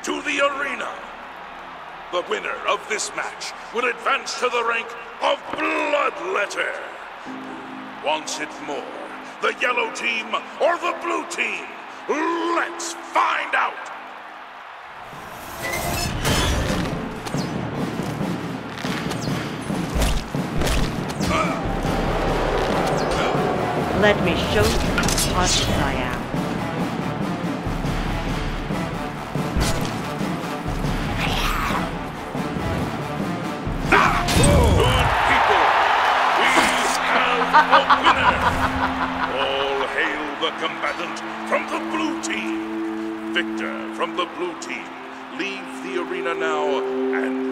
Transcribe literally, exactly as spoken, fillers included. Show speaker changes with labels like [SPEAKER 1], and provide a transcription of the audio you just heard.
[SPEAKER 1] to the arena. The winner of this match will advance to the rank of Bloodletter. Wants it more, the yellow team or the blue team? Let's find out!
[SPEAKER 2] Let me show you how cautious I am.
[SPEAKER 1] Good people, we have a winner! All hail the combatant from the blue team. Victor from the blue team, leave the arena now and